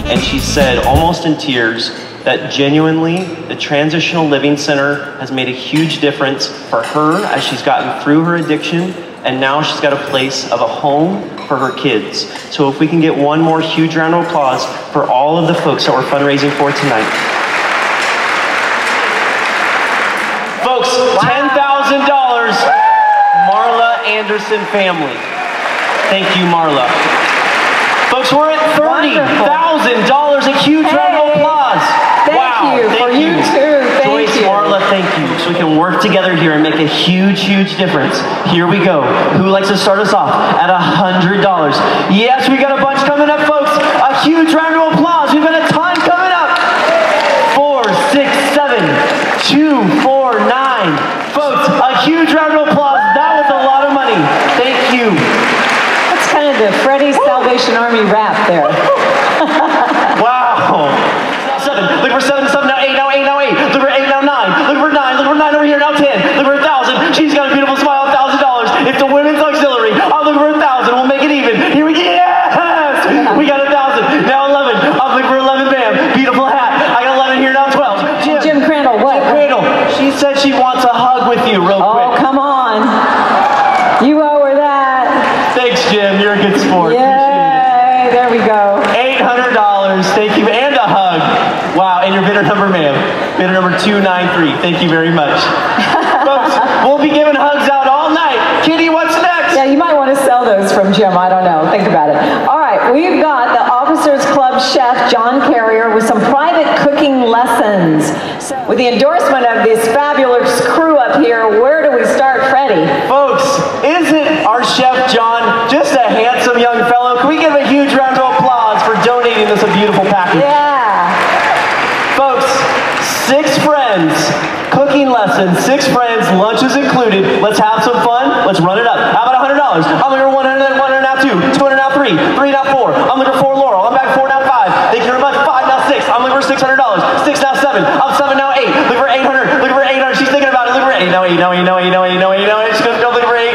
and she said, almost in tears, that genuinely the Transitional Living Center has made a huge difference for her as she's gotten through her addiction, and now she's got a place of a home for her kids. So if we can get one more huge round of applause for all of the folks that we're fundraising for tonight. Folks, $10,000, Marla Anderson family. Thank you, Marla. Folks, we're at $30,000, a huge round of applause. Thank you. For you too. Thank Joyce, you. Marla, thank you. So we can work together here and make a huge, huge difference. Here we go. Who likes to start us off at $100? Yes, we got a bunch coming up, folks. A huge round of applause. We've got a ton coming up. 4, 6, 7, 2, 4, 9. Folks, a huge round of applause. That was a lot of money. Thank you. That's kind of the Freddie Salvation Army rap there. Wow. 7. Look for 7, 7, now 8, now 8, now 8. Look for 8, now 9. Look for 9. Look for 9 over here, now 10. Look for 1,000. She's got a beautiful smile, $1,000. It's the women's auxiliary. I'll look for 1,000. We'll make it even. Here we go. Yes! We got 1,000. Now 11. I'll look for 11, bam. Beautiful hat. I got 11 here, now 12. Jim Crandall, what? Jim Crandall. She said she wants a hug with you real quick. Oh, come on. You owe her that. Thanks, Jim. You're a good sport. Yay. There we go. $800. Thank you. And a hug. Wow. And your bidder number, ma'am. Bidder number 293. Thank you very much. Folks, we'll be giving hugs out all night. Kitty, what's next? Yeah, you might want to sell those from Jim. I don't know. Think about it. All right. We've got the Officers Club chef, John Carrier, with some private cooking lessons. So, with the endorsement of this fabulous crew up here, where do we start, Freddie? Folks, isn't our chef John just a handsome young fellow? Can we give a huge round of applause for donating us a beautiful package? Yeah. Folks, 6 friends, cooking lessons, 6 friends, lunch is included. Let's have some fun. Let's run it up. How about $100? I'm looking for 100, 100 now 2, 200 now 3, 3 now 4. I'm looking for 4 Laurel. I'm back 4 now 5. Thank you very much. 5 now 6. I'm looking for $600. 6 now 7. I'm 7 now 8. Look for 800. Look for 800. She's thinking about it. Look for 8. No, 8, no, 8, no, 8, no, 8, no, 8, no, 8. She's going to go look for 8.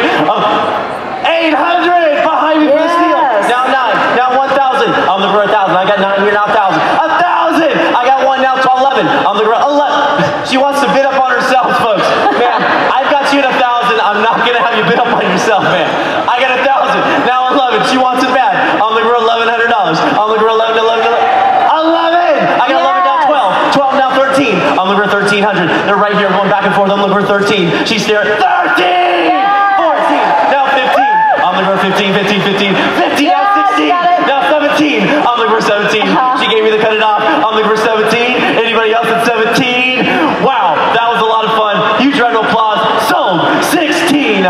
800 behind me for the steal. Now 9. Now 1,000. I'm looking for 1,000. I got 9 here now 1,000. 1,000. I got 1 now 11. I'm looking for 11. She wants to bid up on herself, folks. Man, I've got you at 1,000. I'm not going to have you bid up on yourself, man. I got 1,000. Now 11. She wants it bad. I'm looking for $1,100. I'm looking for 11, 11, 11. 11. I got 11 now 12. 12 now 13. I'm looking for 1,300. They're right here going back and forth. I'm looking for 13. She's there. 13. 14. Now 15. I'm looking for 15, 15, 15. 15 now 16. Now 17. I'm looking for 17. She gave me the cut it off. I'm looking for 17. Anybody else at 17? Wow, that was a lot of fun. Huge round of applause. Sold $1,600.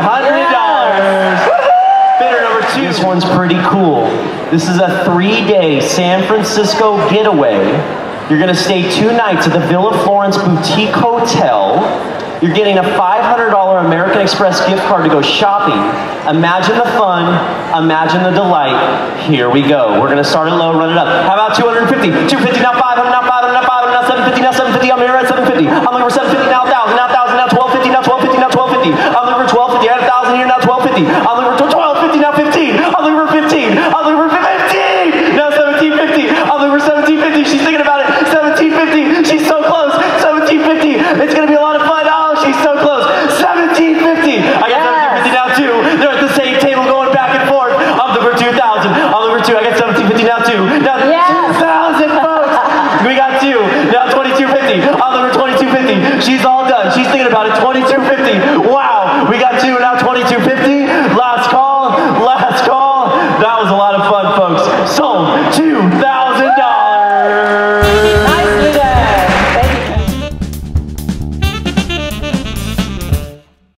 Bidder number 2. This one's pretty cool. This is a 3-day San Francisco getaway. You're going to stay 2 nights at the Villa Florence Boutique Hotel. You're getting a $500 American Express gift card to go shopping. Imagine the fun. Imagine the delight. Here we go. We're going to start it low, run it up. How about 250? 250 now 500 now 500 now 500 now 750 now 750. I'm here at 750. I'm looking for 750 now 1,000 now 1,000 now 1250 now 1250 now 1250. I'm looking for 1250. I had 1,000 here now 1250. I'm looking for 1250 now 15. I'm looking for 15. I'm looking for 15. Now 1750. I'm looking for 1750. She's thinking about it. 1750. She's so close. 1750. It's going to be a lot of fun. Oh, she's so close. 1750. I got 1750 now too. They're at the same table going back and forth. I'm looking for 2,000. I'm looking for 2. I got 1750 now too. Now 2,000, folks. We got 2. Now 2250. I'm looking for 2250. She's all done. She's thinking about it.